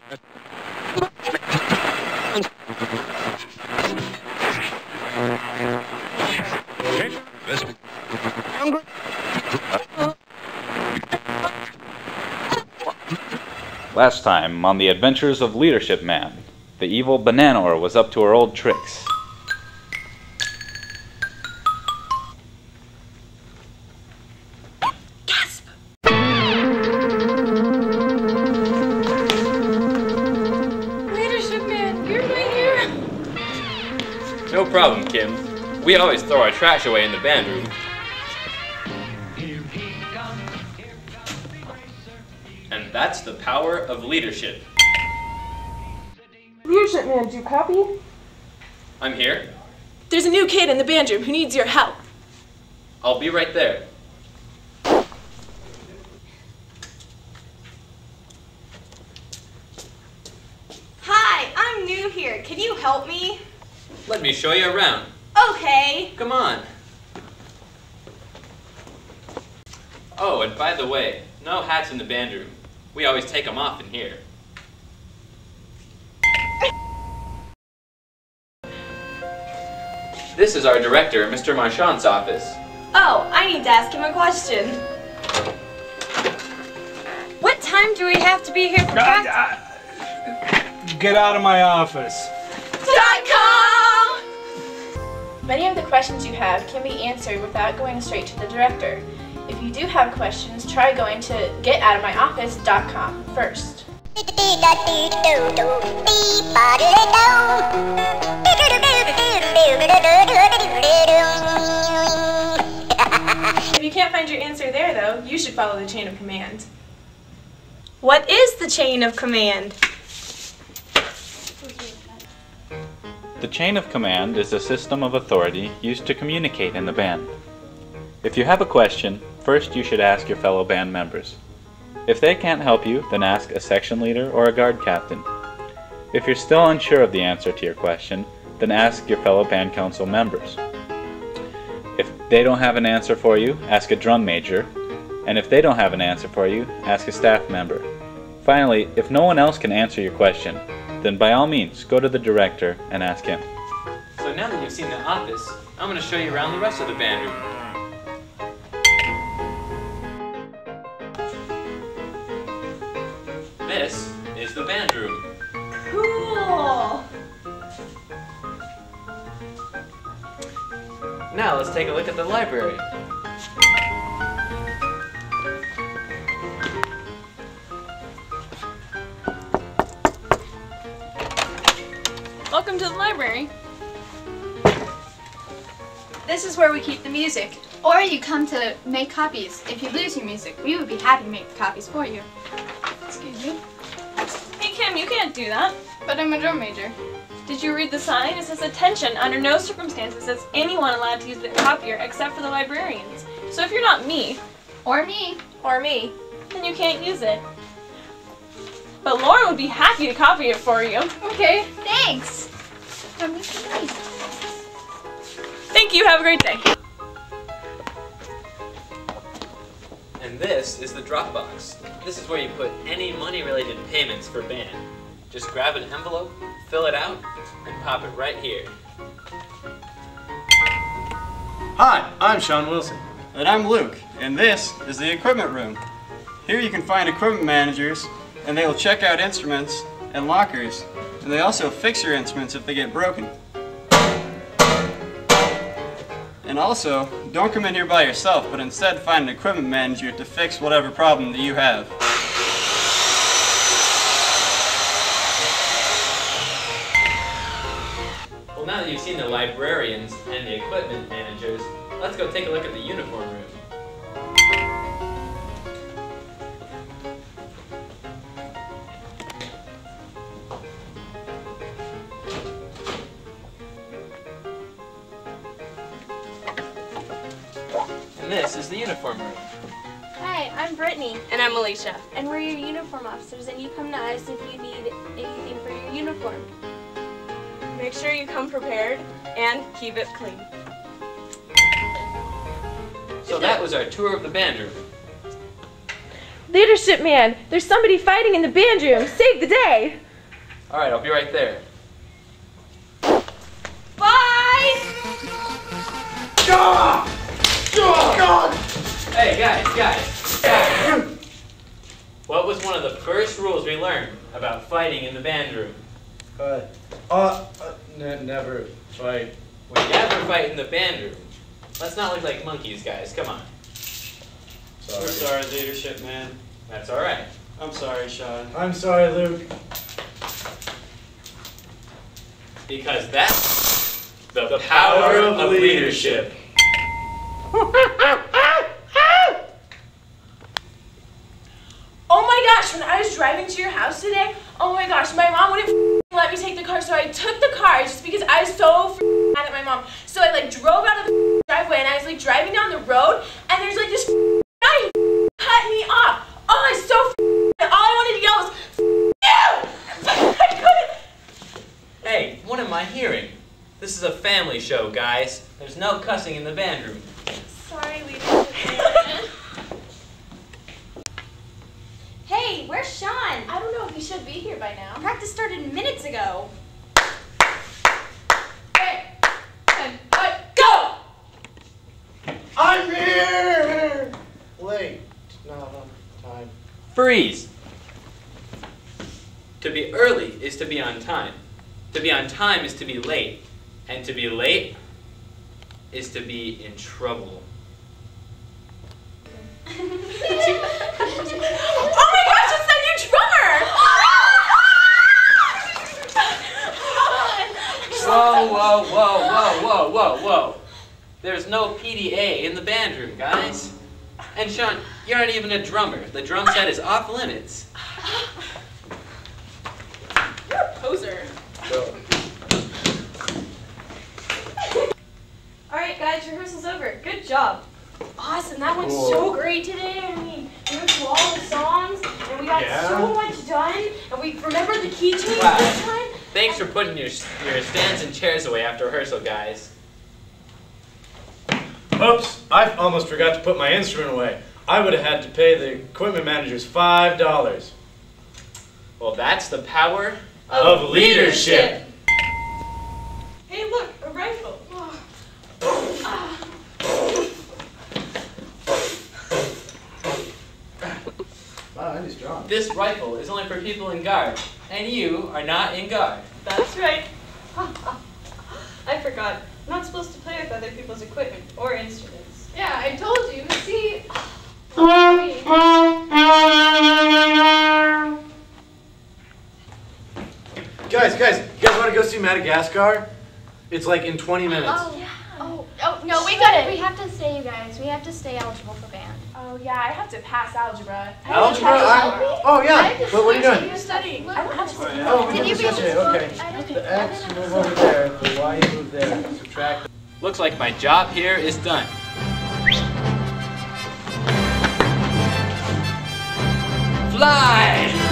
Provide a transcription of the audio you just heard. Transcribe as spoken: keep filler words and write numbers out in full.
Last time on the adventures of Leadership Man, the evil Bananor was up to her old tricks. Gasp! Leadership Man, you're right here. No problem, Kim. We always throw our trash away in the band room. And that's the power of leadership. Leadership Man, do you copy? I'm here. There's a new kid in the band room who needs your help. I'll be right there. Hi, I'm new here. Can you help me? Let me show you around. Okay. Come on. Oh, and by the way, no hats in the band room. We always take them off in here. This is our director, Mister Marchand's office. Oh, I need to ask him a question. What time do we have to be here for practice? Uh, uh, get out of my office. Dot com! Many of the questions you have can be answered without going straight to the director. If you do have questions, try going to get out of my office dot com first. If you can't find your answer there, though, you should follow the chain of command. What is the chain of command? The chain of command is a system of authority used to communicate in the band. If you have a question, first you should ask your fellow band members. If they can't help you, then ask a section leader or a guard captain. If you're still unsure of the answer to your question, then ask your fellow band council members. If they don't have an answer for you, ask a drum major, and if they don't have an answer for you, ask a staff member. Finally, if no one else can answer your question, then by all means, go to the director and ask him. So now that you've seen the office, I'm going to show you around the rest of the band room. This is the band room. Cool! Now let's take a look at the library. Welcome to the library. This is where we keep the music. Or you come to make copies. If you lose your music, we would be happy to make the copies for you. Excuse me. Hey Kim, you can't do that. But I'm a drum major. Did you read the sign? It says, attention, under no circumstances is anyone allowed to use the copier except for the librarians. So if you're not me, Or me. or me, then you can't use it. But Lauren would be happy to copy it for you. Okay, thanks. That makes it nice. Thank you, have a great day. And this is the Dropbox. This is where you put any money-related payments for band. Just grab an envelope, fill it out, and pop it right here. Hi, I'm Sean Wilson. And I'm Luke, and this is the equipment room. Here you can find equipment managers, and they will check out instruments and lockers, and they also fix your instruments if they get broken. And also, don't come in here by yourself, but instead find an equipment manager to fix whatever problem that you have. Well, now that you've seen the librarians and the equipment managers, let's go take a look at the uniform room. And this is the uniform room. Hi, I'm Brittany. And I'm Alicia. And we're your uniform officers, and you come to us if you need anything for your uniform. Make sure you come prepared and keep it clean. So that was our tour of the band room. Leadership man, there's somebody fighting in the band room. Save the day. All right, I'll be right there. Bye! Hey, guys, guys, guys. What was one of the first rules we learned about fighting in the band room? Uh, uh, uh n never fight. We never fight in the band room. Let's not look like monkeys, guys. Come on. Sorry. We're sorry, leadership man. That's all right. I'm sorry, Sean. I'm sorry, Luke. Because that's the, the power, power of, of leadership. Oh my gosh, when I was driving to your house today, oh my gosh, my mom wouldn't let me take the car, so I took the car just because I was so mad at my mom. So I like drove out of the driveway and I was like driving down the road and there's like this guy who cut me off. Oh, I was so and all I wanted to yell was you! I couldn't. Hey, what am I hearing? This is a family show, guys. There's no cussing in the band room. Sorry, leadership. Hey, where's Sean? I don't know if he should be here by now. Practice started minutes ago. Hey, and uh, go! I'm here! Late. Not on time. Freeze! To be early is to be on time. To be on time is to be late. And to be late is to be in trouble. Oh my gosh, it's that new drummer! Whoa, whoa, whoa, whoa, whoa, whoa, whoa. There's no P D A in the band room, guys. And Sean, you're not even a drummer. The drum set is off limits. You're a poser. Alright guys, rehearsal's over. Good job. Awesome, that went Cool. so great today. I mean, we went through all the songs, and we got Yeah. so much done, and we remembered the key change Wow. this time. Thanks for putting your, your stands and chairs away after rehearsal, guys. Oops, I almost forgot to put my instrument away. I would have had to pay the equipment managers five dollars. Well, that's the power Of, of leadership. Hey look, a rifle. Wow, that is strong. This rifle is only for people in guard, and you are not in guard. That's right. I forgot. I'm not supposed to play with other people's equipment or instruments. Yeah, I told you. See? Guys, guys, you guys want to go see Madagascar? It's like in twenty minutes. Oh, yeah. Oh, Oh, no, we got it. we have to stay, you guys. We have to stay eligible for band. Oh, yeah, I have to pass algebra. I Algebra? have to pass I- algebra. oh, I yeah. have to But what are you study. doing? I'm studying. I don't have to study. Oh, we Did did you this read yesterday. this Okay. book? I didn't- The I X didn't move understand. over there. The Y you move there. Subtract. Looks like my job here is done. Fly!